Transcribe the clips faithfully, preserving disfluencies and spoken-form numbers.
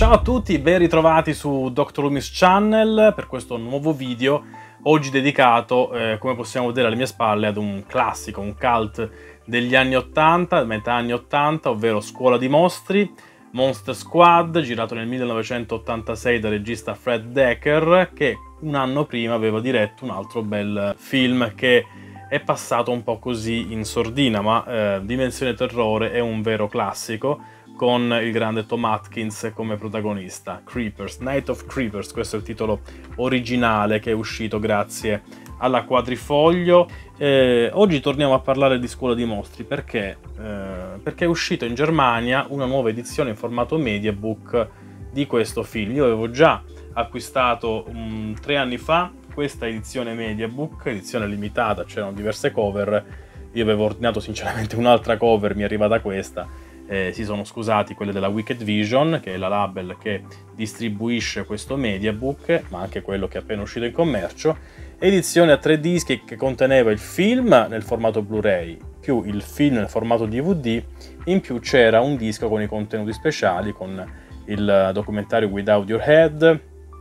Ciao a tutti, ben ritrovati su doctor Loomis Channel per questo nuovo video, oggi dedicato, eh, come possiamo vedere alle mie spalle, ad un classico, un cult degli anni ottanta, metà anni ottanta, ovvero Scuola di Mostri, Monster Squad, girato nel millenovecentottantasei dal regista Fred Decker, che un anno prima aveva diretto un altro bel film che è passato un po' così in sordina, ma eh, Dimensione Terrore è un vero classico, con il grande Tom Atkins come protagonista. Creepers, Night of Creepers, questo è il titolo originale che è uscito grazie alla Quadrifoglio. Eh, oggi torniamo a parlare di Scuola di Mostri perché, eh, perché è uscito in Germania una nuova edizione in formato mediabook di questo film. Io avevo già acquistato um, tre anni fa questa edizione mediabook, edizione limitata, c'erano diverse cover. Io avevo ordinato sinceramente un'altra cover, mi è arrivata questa. Eh, si sono scusati quelle della Wicked Vision, che è la label che distribuisce questo mediabook, ma anche quello che è appena uscito in commercio. Edizione a tre dischi che conteneva il film nel formato Blu-ray più il film nel formato D V D, in più c'era un disco con i contenuti speciali, con il documentario Without Your Head,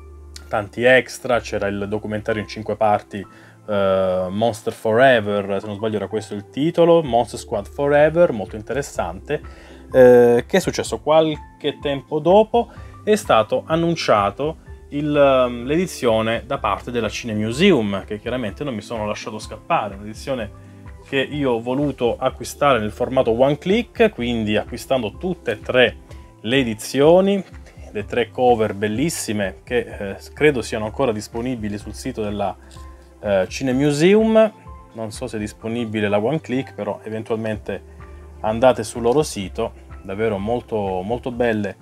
tanti extra, c'era il documentario in cinque parti Uh, Monster Forever, se non sbaglio era questo il titolo, Monster Squad Forever, molto interessante. Uh, che è successo? Qualche tempo dopo è stato annunciato um, l'edizione da parte della Cine Museum, che chiaramente non mi sono lasciato scappare, un'edizione che io ho voluto acquistare nel formato one click, quindi acquistando tutte e tre le edizioni, le tre cover bellissime che eh, credo siano ancora disponibili sul sito della Uh, Cine Museum. Non so se è disponibile la one click, però eventualmente andate sul loro sito, davvero molto, molto belle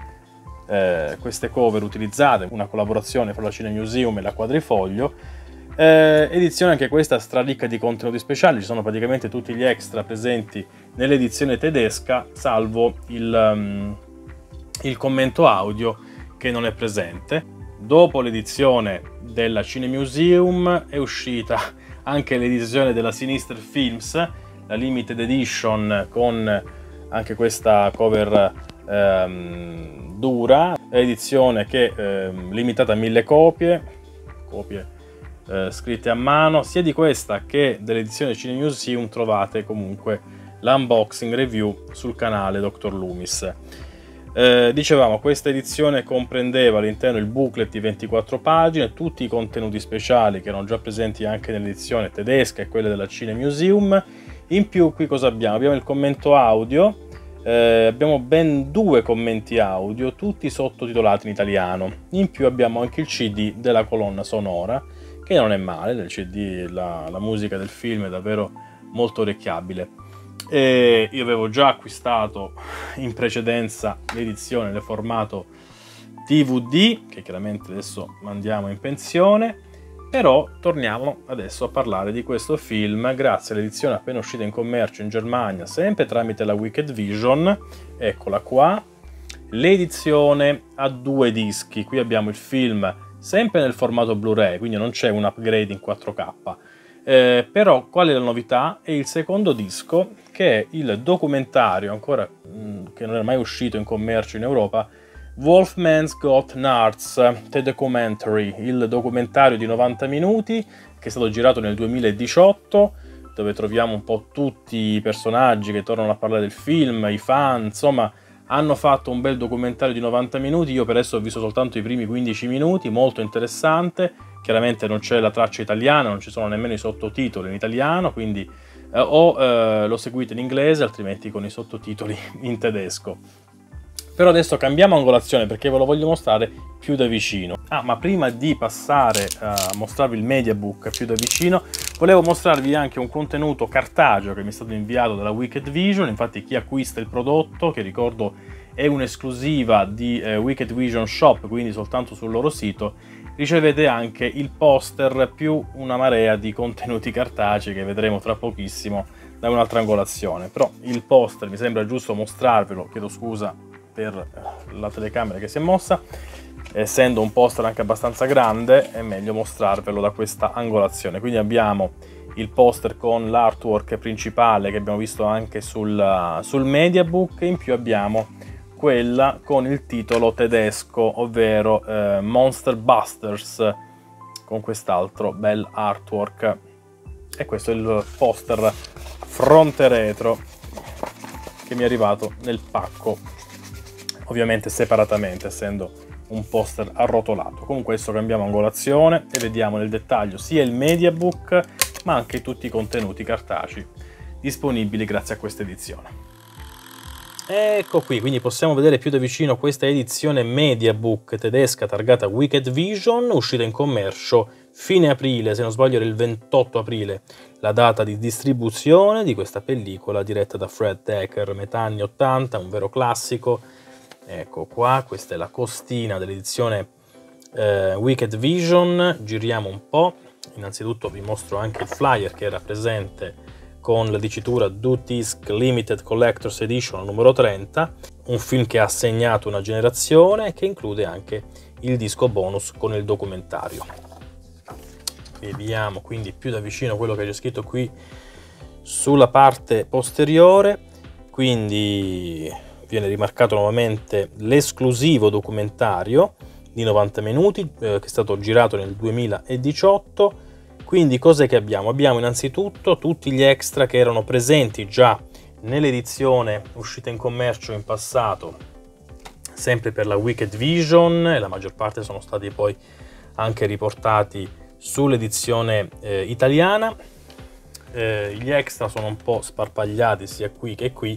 uh, queste cover utilizzate, una collaborazione fra la Cine Museum e la Quadrifoglio. Uh, edizione anche questa straricca di contenuti speciali, ci sono praticamente tutti gli extra presenti nell'edizione tedesca, salvo il, um, il commento audio che non è presente. Dopo l'edizione della Cine Museum è uscita anche l'edizione della Sinister Films, la Limited Edition, con anche questa cover ehm, dura, edizione che è limitata a mille copie, copie eh, scritte a mano. Sia di questa che dell'edizione Cine Museum trovate comunque l'unboxing review sul canale doctor Loomis. Eh, dicevamo, questa edizione comprendeva all'interno il booklet di ventiquattro pagine, tutti i contenuti speciali che erano già presenti anche nell'edizione tedesca e quelle della Cine Museum. In più qui cosa abbiamo? Abbiamo il commento audio, eh, abbiamo ben due commenti audio, tutti sottotitolati in italiano. In più abbiamo anche il C D della colonna sonora, che non è male, del C D la, la musica del film è davvero molto orecchiabile. E io avevo già acquistato in precedenza l'edizione nel formato D V D, che chiaramente adesso mandiamo in pensione, però torniamo adesso a parlare di questo film grazie all'edizione appena uscita in commercio in Germania, sempre tramite la Wicked Vision. Eccola qua, l'edizione a due dischi. Qui abbiamo il film sempre nel formato Blu-ray, quindi non c'è un upgrade in quattro K. Eh, però qual è la novità? È il secondo disco, che è il documentario, ancora mh, che non è mai uscito in commercio in Europa, Wolfman's Got Nards, The Documentary, il documentario di novanta minuti che è stato girato nel duemiladiciotto, dove troviamo un po' tutti i personaggi che tornano a parlare del film, i fan, insomma hanno fatto un bel documentario di novanta minuti. Io per adesso ho visto soltanto i primi quindici minuti, molto interessante. Chiaramente non c'è la traccia italiana, non ci sono nemmeno i sottotitoli in italiano, quindi eh, o eh, lo seguite in inglese, altrimenti con i sottotitoli in tedesco. Però adesso cambiamo angolazione perché ve lo voglio mostrare più da vicino. Ah, ma prima di passare a mostrarvi il mediabook più da vicino, volevo mostrarvi anche un contenuto cartaceo che mi è stato inviato dalla Wicked Vision. Infatti chi acquista il prodotto, che ricordo è un'esclusiva di eh, Wicked Vision Shop, quindi soltanto sul loro sito, ricevete anche il poster più una marea di contenuti cartacei che vedremo tra pochissimo da un'altra angolazione. Però il poster mi sembra giusto mostrarvelo, chiedo scusa per la telecamera che si è mossa, essendo un poster anche abbastanza grande è meglio mostrarvelo da questa angolazione. Quindi abbiamo il poster con l'artwork principale che abbiamo visto anche sul, sul mediabook, in più abbiamo quella con il titolo tedesco, ovvero eh, Monster Busters, con quest'altro bel artwork. E questo è il poster fronte retro che mi è arrivato nel pacco, ovviamente separatamente, essendo un poster arrotolato. Con questo cambiamo angolazione e vediamo nel dettaglio sia il mediabook ma anche tutti i contenuti cartacei disponibili grazie a questa edizione. Ecco qui, quindi possiamo vedere più da vicino questa edizione mediabook tedesca targata Wicked Vision, uscita in commercio fine aprile, se non sbaglio era il ventotto aprile, la data di distribuzione di questa pellicola diretta da Fred Decker, metà anni ottanta, un vero classico. Ecco qua, questa è la costina dell'edizione eh, Wicked Vision. Giriamo un po', innanzitutto vi mostro anche il flyer che era presente con la dicitura Dutisc Limited Collector's Edition numero trenta, un film che ha segnato una generazione e che include anche il disco bonus con il documentario. Vediamo quindi più da vicino quello che c'è scritto qui sulla parte posteriore, quindi viene rimarcato nuovamente l'esclusivo documentario di novanta minuti eh, che è stato girato nel duemiladiciotto. Quindi cos'è che abbiamo? Abbiamo innanzitutto tutti gli extra che erano presenti già nell'edizione uscita in commercio in passato, sempre per la Wicked Vision, e la maggior parte sono stati poi anche riportati sull'edizione eh, italiana. Eh, gli extra sono un po' sparpagliati sia qui che qui,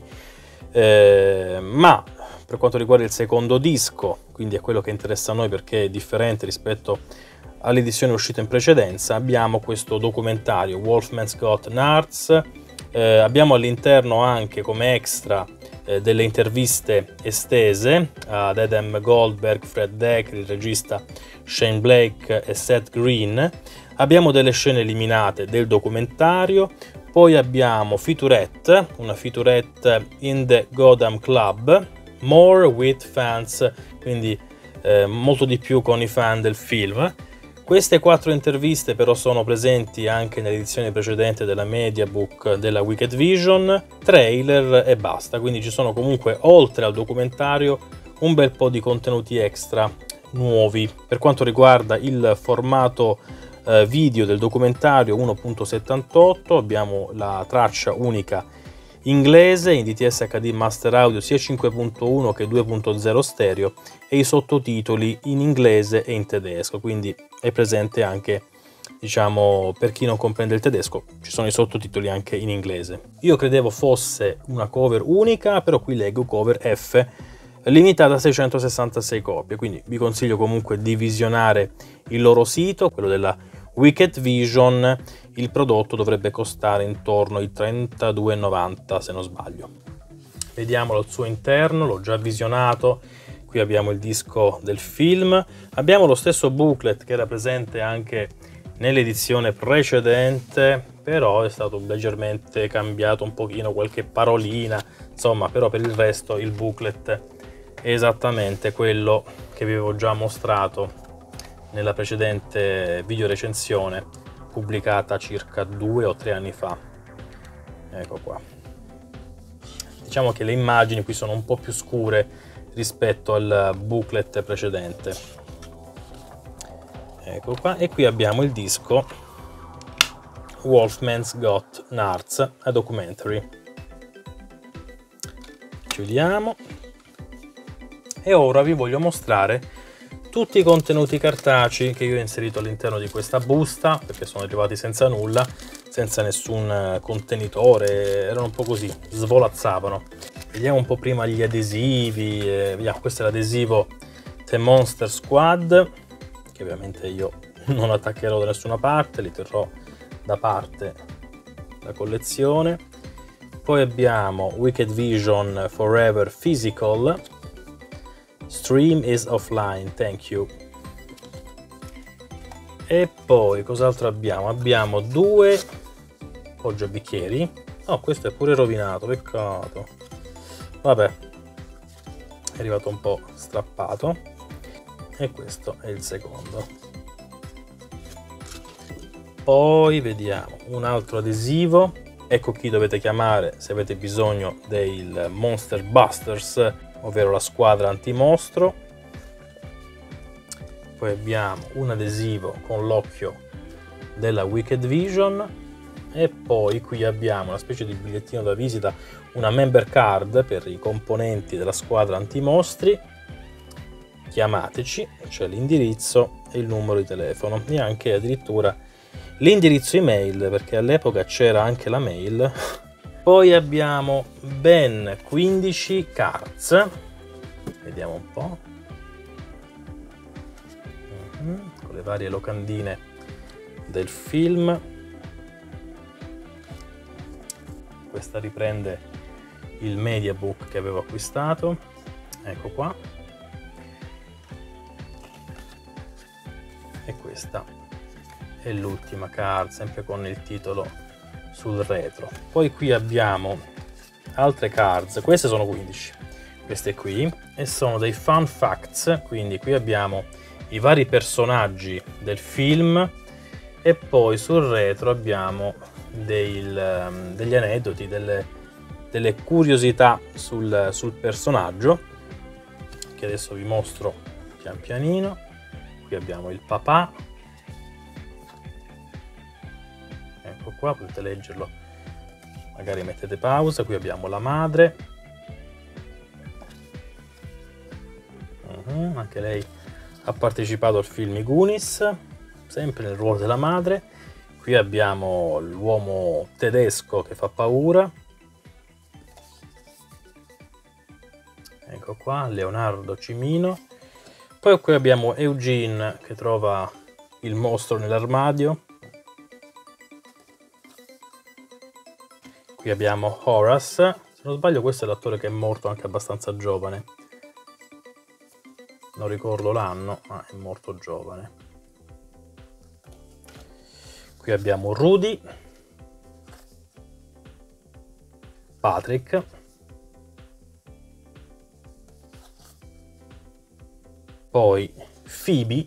eh, ma per quanto riguarda il secondo disco, quindi è quello che interessa a noi perché è differente rispetto all'edizione uscita in precedenza, abbiamo questo documentario Wolfman's Got Nards, eh, abbiamo all'interno anche come extra eh, delle interviste estese ad Adam Goldberg, Fred Decker, il regista Shane Blake e Seth Green, abbiamo delle scene eliminate del documentario, poi abbiamo featurette, una featurette in the Gotham Club, more with fans, quindi eh, molto di più con i fan del film. Queste quattro interviste però sono presenti anche nell'edizione precedente della Mediabook della Wicked Vision, trailer e basta, quindi ci sono comunque oltre al documentario un bel po' di contenuti extra nuovi. Per quanto riguarda il formato eh, video del documentario uno punto settantotto abbiamo la traccia unica inglese in D T S H D Master Audio sia cinque punto uno che due punto zero stereo e i sottotitoli in inglese e in tedesco, quindi è presente anche, diciamo, per chi non comprende il tedesco, ci sono i sottotitoli anche in inglese. Io credevo fosse una cover unica, però qui leggo cover F, limitata a seicentosessantasei copie, quindi vi consiglio comunque di visionare il loro sito, quello della Wicked Vision. Il prodotto dovrebbe costare intorno ai trentadue e novanta se non sbaglio. Vediamolo al suo interno, l'ho già visionato. Qui abbiamo il disco del film, abbiamo lo stesso booklet che era presente anche nell'edizione precedente, però è stato leggermente cambiato un pochino, qualche parolina, insomma, però per il resto il booklet è esattamente quello che vi avevo già mostrato nella precedente video recensione pubblicata circa due o tre anni fa. Ecco qua. Diciamo che le immagini qui sono un po' più scure rispetto al booklet precedente. Ecco qua, e qui abbiamo il disco Wolfman's Got Nards, a documentary. Chiudiamo e ora vi voglio mostrare tutti i contenuti cartacei che io ho inserito all'interno di questa busta, perché sono arrivati senza nulla, senza nessun contenitore, erano un po' così, svolazzavano. Vediamo un po' prima gli adesivi. Eh, vediamo, questo è l'adesivo The Monster Squad, che ovviamente io non attaccherò da nessuna parte, li terrò da parte la collezione. Poi abbiamo Wicked Vision Forever Physical, Stream is offline, thank you. E poi cos'altro abbiamo? Abbiamo due poggiabicchieri. Oh, questo è pure rovinato, peccato. Vabbè, è arrivato un po' strappato. E questo è il secondo. Poi vediamo un altro adesivo. Ecco chi dovete chiamare se avete bisogno del Monster Busters ovvero la squadra antimostro. Poi abbiamo un adesivo con l'occhio della Wicked Vision e poi qui abbiamo una specie di bigliettino da visita, una member card per i componenti della squadra antimostri. Chiamateci, c'è l'indirizzo e il numero di telefono e anche addirittura l'indirizzo email, perché all'epoca c'era anche la mail. Poi abbiamo ben quindici cards, vediamo un po', con le varie locandine del film. Questa riprende il mediabook che avevo acquistato, ecco qua, e questa è l'ultima card, sempre con il titolo sul retro. Poi qui abbiamo altre cards, queste sono quindici, queste qui, e sono dei fun facts, quindi qui abbiamo i vari personaggi del film e poi sul retro abbiamo del, degli aneddoti, delle, delle curiosità sul, sul personaggio, che adesso vi mostro pian pianino. Qui abbiamo il papà, ecco qua, potete leggerlo, magari mettete pausa. Qui abbiamo la madre, uh-huh, anche lei ha partecipato al film I Goonies, sempre nel ruolo della madre. Qui abbiamo l'uomo tedesco che fa paura, ecco qua, Leonardo Cimino. Poi qui abbiamo Eugene che trova il mostro nell'armadio. Qui abbiamo Horace, se non sbaglio questo è l'attore che è morto anche abbastanza giovane, non ricordo l'anno, ma è morto giovane. Qui abbiamo Rudy, Patrick, poi Phoebe,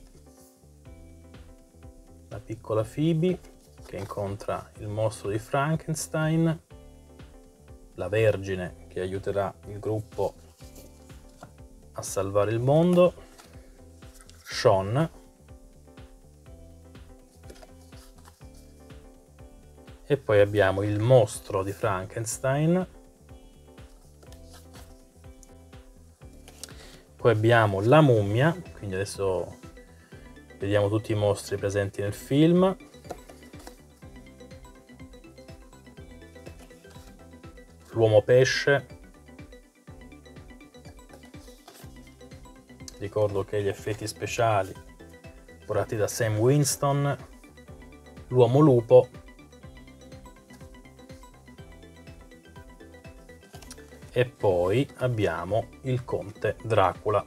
la piccola Phoebe che incontra il mostro di Frankenstein, la Vergine che aiuterà il gruppo a salvare il mondo, Sean, e poi abbiamo il mostro di Frankenstein. Poi abbiamo la mummia, quindi adesso vediamo tutti i mostri presenti nel film. L'uomo pesce. Ricordo che gli effetti speciali curati da Sam Winston. L'uomo lupo. E poi abbiamo il conte Dracula.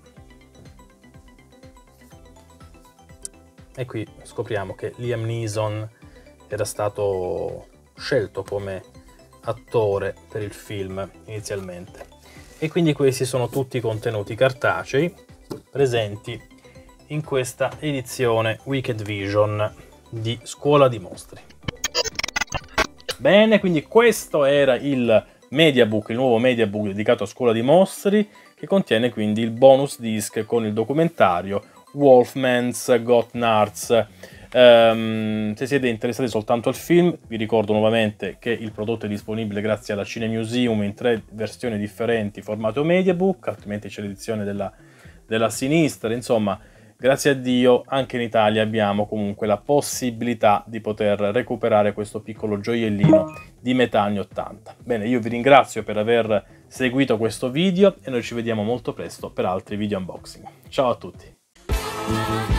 E qui scopriamo che Liam Neeson era stato scelto come attore per il film inizialmente. E quindi questi sono tutti i contenuti cartacei presenti in questa edizione Wicked Vision di Scuola di Mostri. Bene, quindi questo era il Mediabook, il nuovo Mediabook dedicato a Scuola di Mostri, che contiene quindi il bonus disc con il documentario Wolfman's Got Nards. Um, se siete interessati soltanto al film, vi ricordo nuovamente che il prodotto è disponibile grazie alla Cine Museum in tre versioni differenti, formato Mediabook, altrimenti c'è l'edizione della, della sinistra. Insomma, grazie a Dio anche in Italia abbiamo comunque la possibilità di poter recuperare questo piccolo gioiellino di metà anni ottanta. Bene, io vi ringrazio per aver seguito questo video e noi ci vediamo molto presto per altri video unboxing. Ciao a tutti!